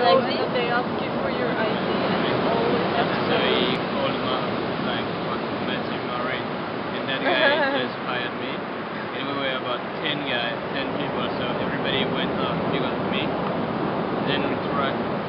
like and this? then they ask you for your ID, and you always have to So say. he called like Matthew Murray, and that guy just hired me. And we were about 10 guys, 10 people, so everybody went up because of me. Then we tried.